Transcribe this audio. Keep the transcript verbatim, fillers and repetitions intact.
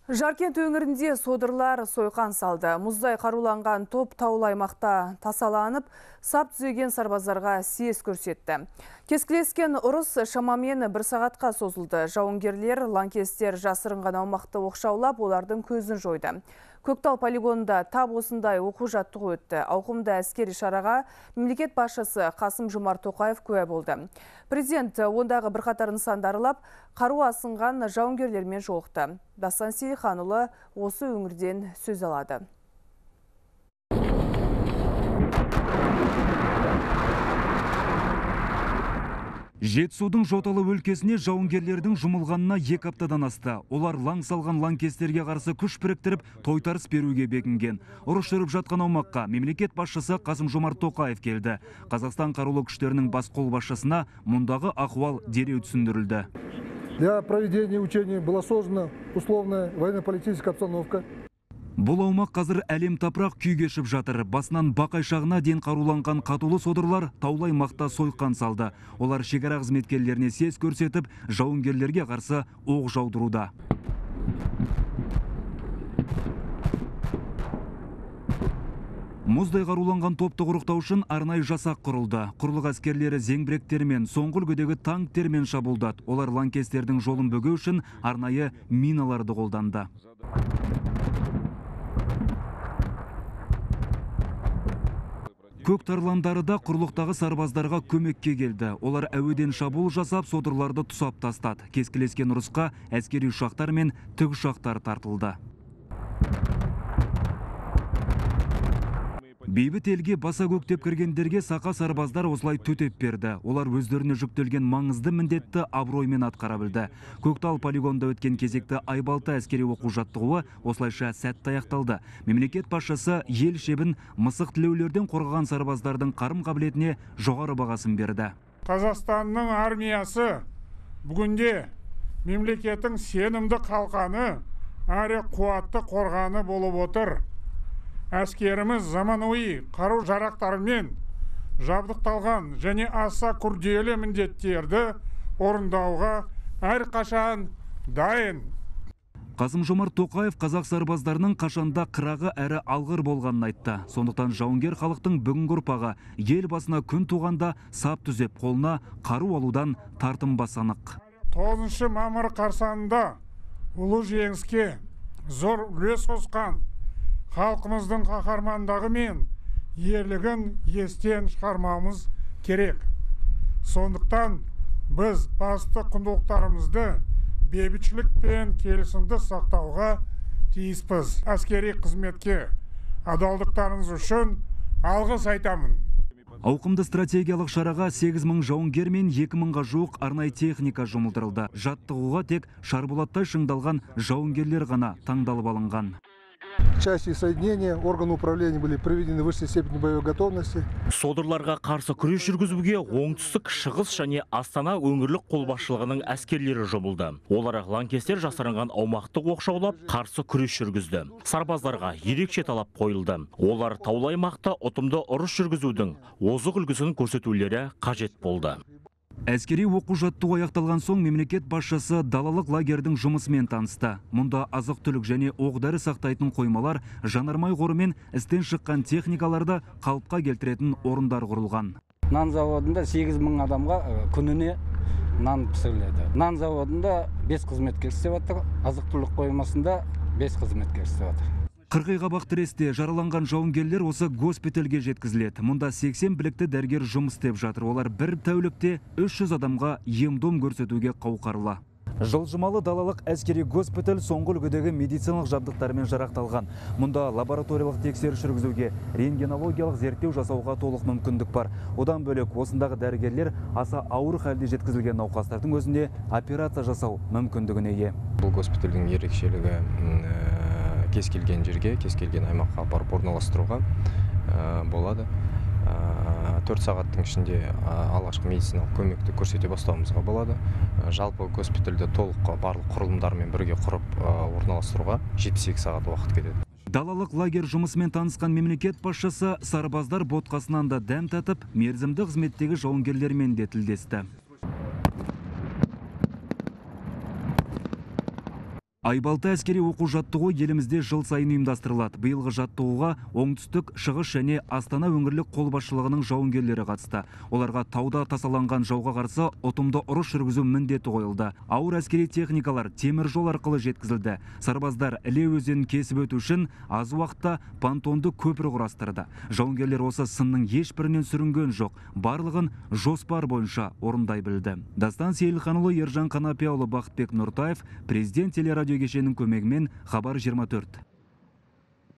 Жаркент өңірінде содырлар сойқан салды. Мұздай қаруланған топ таулы аймақта тасаланып, сап түзеген сарбаздарға сес көрсетті. Кескілескен ұрыс шамамен бір сағатқа созылды. Жауынгерлер лаңкестер жасырынған аумақты оқшаулап, олардың көзін жойды. Көктал полигонында тап осындай оқу жаттығу өтті. Ауқымды әскери шараға мемлекет басшысы Қасым-Жомарт Тоқаев куә болды. Президент ондағы бірқатар нысандарылап, қару асынған жауынгерлермен жолықты. Дастан Сейілханұлы осы өңірден сөз алады. Жетісудың Жоталы өлкесіне жауынгерлердің жұмылғанына екі аптадан асты. Олар лаң салған лаңкестерге қарсы күш біріктіріп, тойтарыс беруге бекінген. Ұрыс жүріп жатқан аумаққа мемлекет басшысы Қасым-Жомарт Тоқаев келді. Қазақстан қарулы күштерінің бас қолбасшысына мұндағы ахуал дереу түсіндірілді. Для проведения учений была создана условная военно-политическая обстановка. Бұл аумақ қазір әлем тапырақ күй кешіп жатыр. Басынан бақайшағына ден қаруланған қатулы содырлар таулы аймақта сойқан салды. Олар шекара қызметкерлеріне сес көрсетіп, жауынгерлерге қарсы оқ жаудыруда. Мұздай қаруланған топты құрықтау үшін арнайы жасақ құрылды. Құрлық әскерлері зеңбіректермен, соңғы үлгідегі танктермен шабуылдады. Олар лаңкестердің жолын бөгеу үшін арнайы миналарды қолданды. Көк тарландары да құрлықтағы сарбаздарға көмекке келді. Олар әуеден шабуыл жасап, содырларды тұсап тастады. Кескілескен ұрысқа әскери ұшақтар мен тікұшақтар тартылды. Бейбіт елге баса көктеп кіргендерге сақа сарбаздар осылай төтеп берді. Олар өздеріне жүктелген маңызды міндетті абыроймен атқара білді. Көктал полигонда өткен кезекті Айбалта әскери оқу жаттығуы осылайша сәтті аяқталды. Мемлекет басшысы ел шебін мысық тілеулерден қорғаған сарбаздардың қарым қабілетіне жоғары бағасын берді. Қазақстанның армиясы бүгінде мемлекеттің сенімді қалқаны, әрі қуатты қорғаны болып отыр. Әскеріміз заманауи қару жарақтарымен жабдықталған және аса күрделі міндеттерді орындауға әрқашан дайын. Қасым-Жомарт Тоқаев қазақ сарбаздарының қашанда қырағы әрі алғыр болғанын айтты. Сондықтан жауынгер халықтың бүгінгі ұрпағы ел басына күн туғанда сап түзеп, қолына қару алудан тартынбас анық. тоғызыншы мамыр қарсаңында ұлы жеңіске зор үлес қосқан халқымыздың қаһармандығы мен ерлігін естен шығармауымыз керек. Сондықтан біз басты құндылықтарымызды бейбітшілік пен келісімді сақтауға тиіспіз. Әскери қызметке адалдықтарыңыз үшін алғыс айтамын. Ауқымды стратегиялық шараға сегіз мың жауынгер мен екі мыңға жуық арнайы техника жұмылдырылды. Жаттығуға тек шарболаттай шыңдалған жауынгерлер ғана таңдалып алынған. Части соединения, органы управления были приведены в высшей степени боевой готовности. Содырларға қарсы күрес жүргізуге оңтүстік, шығыс және Астана өңірлік қолбасшылығының әскерлері жұмылды. Олар лаңкестер жасырынған аумақты оқшаулап, қарсы күрес жүргізді. Сарбаздарға ерекше талап қойылды. Олар таулы аймақта ұтымды ұрыс жүргізудің озық үлгісін көрсетулері қажет болды. Әскери оқу жаттығу аяқталған соң мемлекет басшысы далалық лагердің жұмысымен танысты. Мұнда азық түлік және оқ-дәрі сақтайтын қоймалар, жанармай қоры мен істен шыққан техникаларды қалыпқа келтіретін орындар құрылған. Нан заводында сегіз мың адамға күніне нан пісіріледі. Нан заводында бес қызметкер істеп жатыр, азық түлік қоймасында бес қызметкер істеп жатыр. Қырғиқабақ тіресте жараланған жауынгерлер осы госпитальге жеткізіледі. Мұнда сексен білікті дәрігер жұмыс істеп жатыр. Олар бір тәулікте үш жүз адамға ем-дом көрсетуге қауқарлы. Жылжымалы далалық әскери госпиталь соңғы үлгідегі медициналық жабдықтармен жарақталған. Мұнда лабораториялық тексеріс жүргізуге, рентгенологиялық зерттеу жасауға толық мүмкіндік бар. Одан бөлек осындағы дәрігерлер аса ауыр халде жеткізілген науқастардың өзіне операция жасау мүмкіндігіне ие. Бұл госпитальдің ерекшелігі кез келген жерге, кез келген аймаққа барып орналастыруға болады. төрт сағаттың ішінде алғашқы медициналық көмекті көрсете бастауымызға болады. Жалпы госпитальді толық барлық құрылымдармен бірге құрып орналастыруға жетпіс екі сағат уақыт кетеді. Далалық лагер жұмысымен танысқан мемлекет басшысы сарбаздар ботқасынан да дәм татып, мерзімді қызметтегі жауынгерлермен де тілдесті. Айбалта әскери оқу жаттығу елімізде жыл сайын ұйымдастырылады. Биылғы жаттығуға оңтүстік, шығыс және Астана өңірлік қолбасшылығының жауынгерлері қатысты. Оларға тауда тасаланған жауға қарсы ұтымды ұрыс жүргізу міндеті қойылды. Ауыр әскери техникалар темір жол арқылы жеткізілді. Сарбаздар Іле өзенін кесіп өту үшін аз уақытта понтонды көпір құрастырды. Жауынгерлер осы сынның ешбірінен сүрінген жоқ. Барлығын жоспар бойынша орындай білді. Дастан Сейілханұлы, Ержан Қанапияұлы, Бақытбек Нұртаев, президент телерадио кешенінің көмегімен Хабар жиырма төрт.